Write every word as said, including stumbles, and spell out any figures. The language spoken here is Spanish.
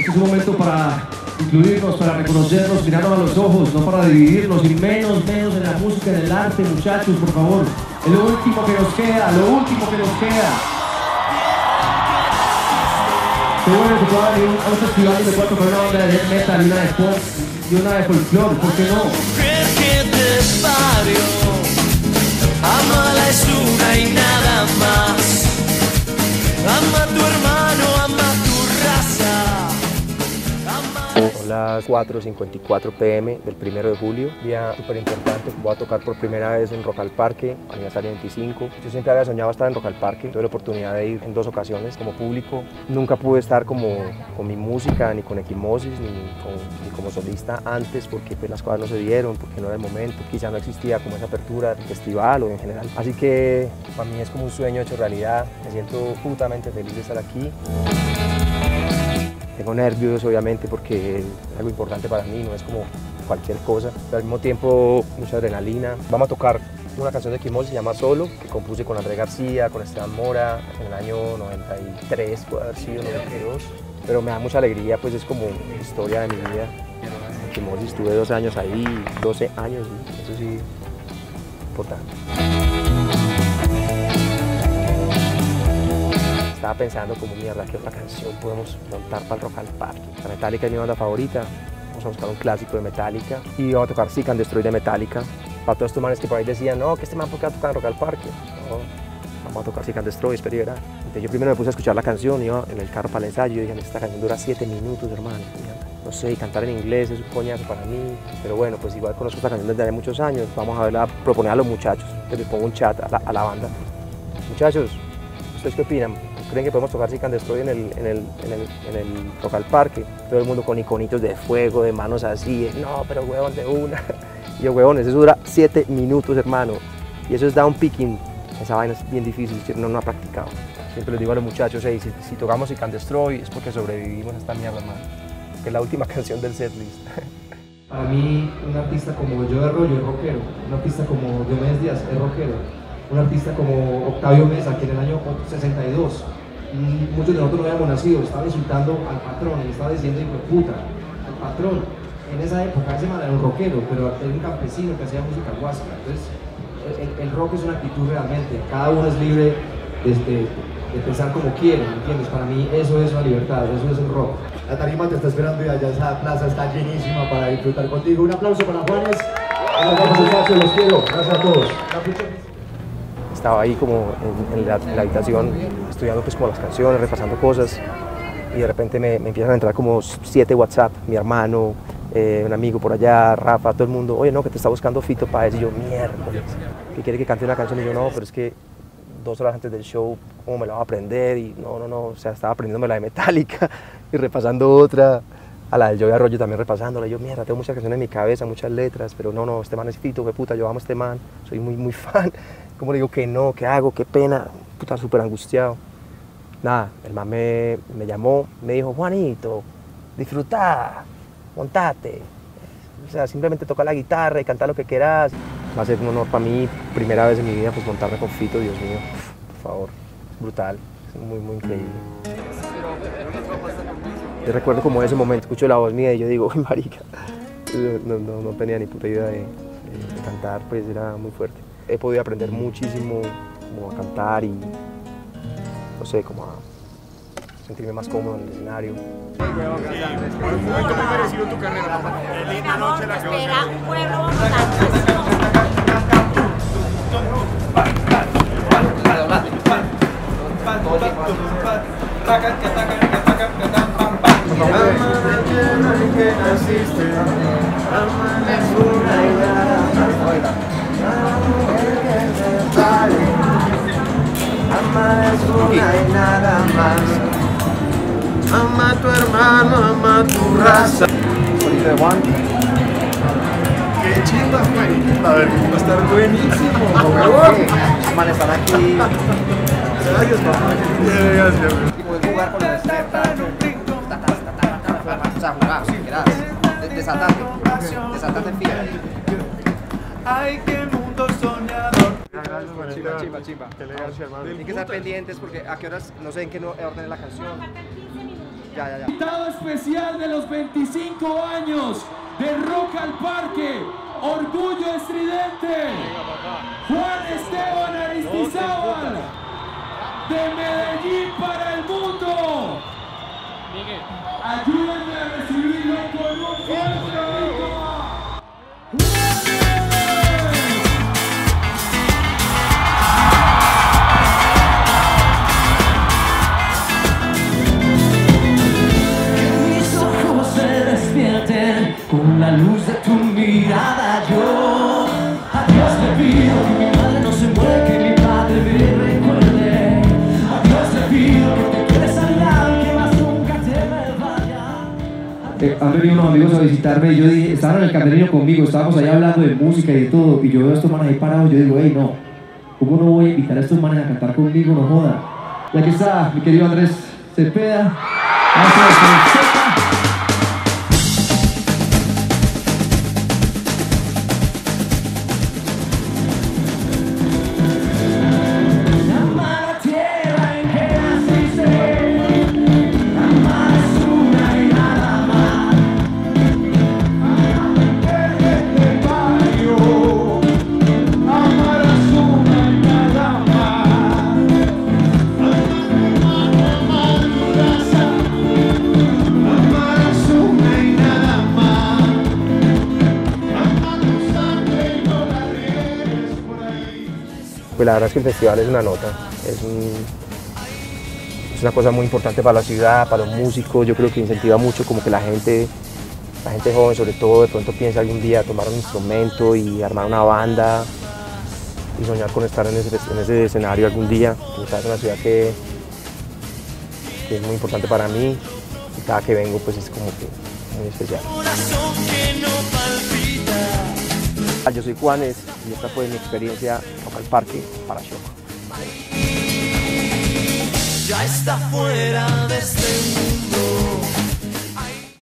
Es un momento para incluirnos, para reconocernos, mirarnos a los ojos, no para dividirnos, y menos, menos en la música, en el arte, muchachos, por favor. Es lo último que nos queda, lo último que nos queda. Qué bueno que pueda venir a un festival y me pueda tocar una banda de death metal, y una de pop, y una de folclore, ¿por qué no? Amala es una y nada más. Ama a tu hermano, ama a tu raza. Ama... Son las cuatro cincuenta y cuatro p m del primero de julio, día súper importante. Voy a tocar por primera vez en Rock al Parque, aniversario veinticinco. Yo siempre había soñado estar en Rock al Parque, tuve la oportunidad de ir en dos ocasiones como público. Nunca pude estar como con mi música, ni con Equimosis, ni, con, ni como solista antes, porque pues, las cosas no se dieron, porque no era el momento, quizá no existía como esa apertura del festival o en general. Así que para mí es como un sueño hecho realidad, me siento putamente feliz de estar aquí. Tengo nervios, obviamente, porque es algo importante para mí, no es como cualquier cosa, pero al mismo tiempo mucha adrenalina. Vamos a tocar una canción de Equimosis, se llama Solo, que compuse con Andrés García, con Esteban Mora, en el año noventa y tres, puede haber sido, noventa y dos. Pero me da mucha alegría, pues es como historia de mi vida. Equimosis, estuve dos años ahí, doce años, eso sí, importante. Estaba pensando como mierda, ¿qué otra canción podemos montar para el Rock al Parque? La Metallica es mi banda favorita, vamos a buscar un clásico de Metallica y vamos a tocar Seek and Destroy de Metallica. Para todos estos manes que por ahí decían, no, que este man por qué va a tocar en Rock al Parque. No, vamos a tocar Seek and Destroy, espero y verá. Entonces yo primero me puse a escuchar la canción, iba en el carro para el ensayo y dije, esta canción dura siete minutos, hermano. No sé, y cantar en inglés es un coñazo para mí, pero bueno, pues igual conozco esta canción desde hace muchos años, vamos a verla, proponer a los muchachos, que les pongo un chat a la, a la banda. Muchachos, ¿ustedes qué opinan? ¿Creen que podemos tocar Seek and Destroy en el, en, el, en, el, en el Rock al Parque? Todo el mundo con iconitos de fuego, de manos así, no, pero huevón, de una. Y yo, huevones, eso dura siete minutos, hermano. Y eso es down picking. Esa vaina es bien difícil, no, no ha practicado. Siempre les digo a los muchachos, hey, si, si tocamos Seek and Destroy es porque sobrevivimos a esta mierda, hermano. Que es la última canción del setlist. Para mí, un artista como Joe Arroyo es rockero, un artista como Diomedes Díaz es rockero, un artista como Octavio Mesa, que en el año sesenta y dos, muchos de nosotros no habíamos nacido, estaba insultando al patrón, y estaba diciendo, hijo de puta, al patrón. En esa época ese man era un rockero, pero era un campesino que hacía música huasca. Entonces, el, el rock es una actitud realmente, cada uno es libre de, de, de pensar como quiere, ¿me entiendes? Para mí eso es la libertad, eso es el rock. La tarima te está esperando y allá esa plaza está llenísima para disfrutar contigo. Un aplauso para Juanes. Gracias, los quiero. Gracias a todos. Estaba ahí como en, en, la, en la habitación estudiando pues como las canciones, repasando cosas y de repente me, me empiezan a entrar como siete WhatsApp, mi hermano, eh, un amigo por allá, Rafa, todo el mundo, oye no, que te está buscando Fito Páez, y yo, mierda, que quiere que cante una canción, y yo no, pero es que dos horas antes del show, ¿cómo me la voy a aprender? Y no, no, no, o sea, estaba aprendiéndome la de Metallica y repasando otra, a la del Joe Arroyo también repasándola, y yo, mierda, tengo muchas canciones en mi cabeza, muchas letras, pero no, no, este man es Fito, qué puta, yo amo a este man, soy muy, muy fan. ¿Cómo le digo que no? ¿Qué hago? ¿Qué pena? Puta, súper angustiado. Nada, el man me, me llamó, me dijo, Juanito, disfrutá, montate. O sea, simplemente toca la guitarra y canta lo que quieras. Va a ser un honor para mí, primera vez en mi vida, pues montarme con Fito, Dios mío. Por favor, brutal, es muy, muy increíble. Yo recuerdo como ese momento, escucho la voz mía y yo digo, uy, marica, no, no, no tenía ni puta idea de, de, de cantar, pues era muy fuerte. He podido aprender muchísimo como a cantar y, no sé, como a sentirme más cómodo en el escenario. Un momento muy merecido en tu carrera, papá. Qué linda noche la que vas a espera un pueblo Ama es una y nada más. Ama a tu hermano, ama a tu raza. Qué chimba, güey. A ver, va a estar buenísimo. Los manes están aquí. Gracias, papá. Gracias. Y puedes jugar con los o sea, jugar, si quieras. Desatarte. Desatarte fiera. Ay, qué mundo soñador. Chimba, chimba, chimba. Qué elegancia, hermano. Hay que estar pendientes porque a qué horas, no sé en qué orden es la canción. Ya, ya, ya. Invitado especial de los veinticinco años de Rock al Parque, Orgullo Estridente, Juan Esteban Aristizábal, de Medellín para el mundo. Ayúdenme a recibirlo con un fuerte grito. Con la luz de tu mirada yo a Dios le pido que mi madre no se muera, que mi padre me recuerde. A Dios le pido que te quedes al lado, que más nunca te me vayas. Eh, han venido unos amigos a visitarme y yo dije, estaban en el camerino conmigo, estábamos allá hablando de música y de todo, y yo veo a estos manes ahí parados, yo digo, hey, no, ¿cómo no voy a invitar a estos manes a cantar conmigo? No joda. Y aquí está mi querido Andrés Cepeda. Pues la verdad es que el festival es una nota, es, un, es una cosa muy importante para la ciudad, para los músicos. Yo creo que incentiva mucho como que la gente, la gente joven sobre todo, de pronto piensa algún día tomar un instrumento y armar una banda y soñar con estar en ese, en ese escenario algún día. Es una ciudad que, que es muy importante para mí y cada que vengo pues es como que muy especial. Yo soy Juanes y esta fue mi experiencia Rock al Parque para Shock. Ya está fuera de este mundo.